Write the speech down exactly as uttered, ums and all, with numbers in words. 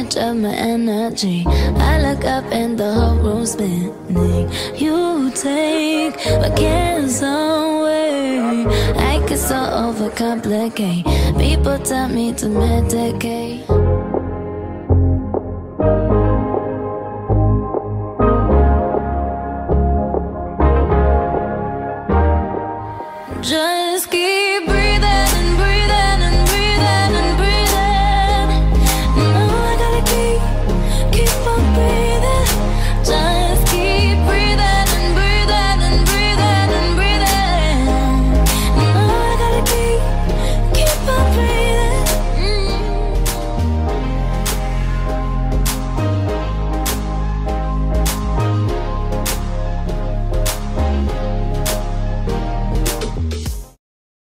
much of my energy. I look up and the whole room's spinning. You take my cares away. I get so overcomplicate. People tell me to medicate.